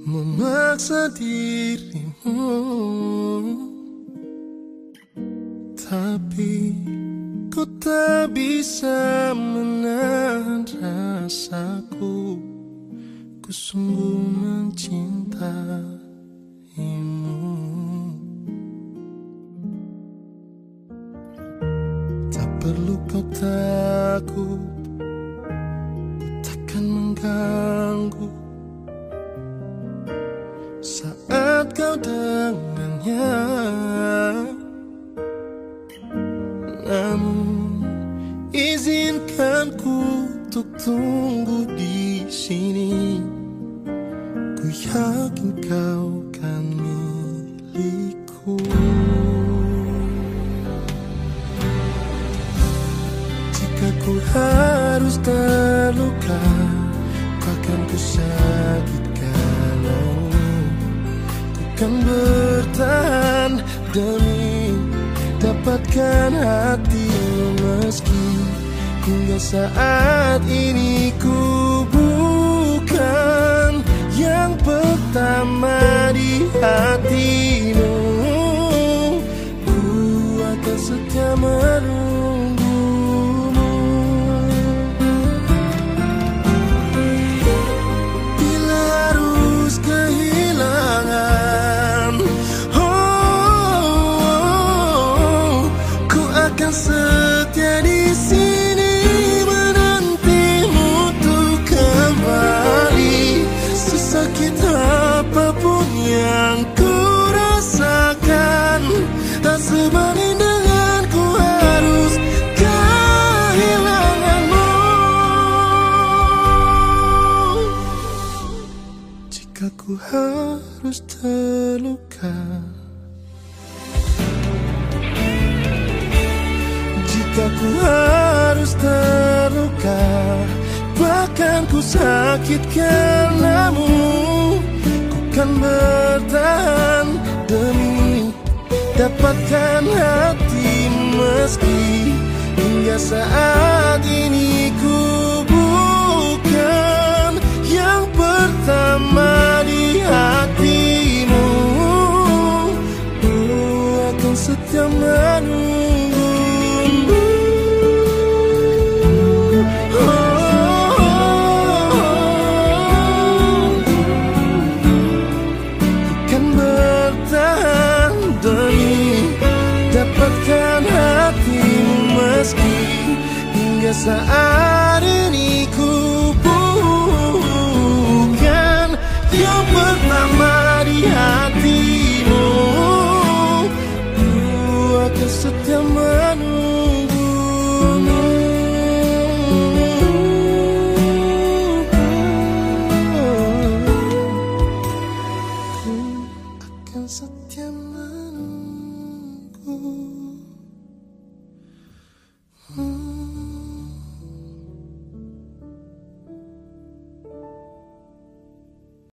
memaksa dirimu, tapi ku tak bisa menahan rasaku. Ku sungguh mencintaimu. Tak perlu kau takut, ku takkan mengganggu saat kau dengannya. Namun izinkan ku untuk tunggu di sini. Ku yakin kau kan milikku. Jika ku harus terluka, kau akan ku sakitkanmu. Ku kan bertahan demi dapatkan hatimu, meski hingga saat ini ku bukan yang pertama di hatimu. Ku akan setia menunggumu. Bila harus kehilangan, ku akan setia di sini menantimu untuk kembali. Sesakit apapun yang ku rasakan, tak sebanding dengan ku harus kehilanganmu. Jika ku harus terluka, jika ku harus terluka, bahkan ku sakit karenamu, ku kan bertahan demi dapatkan hati, meski hingga saat ini ku bukan yang pertama di hatimu. Ku akan setia menunggu. Dapatkan hatimu meski hingga saat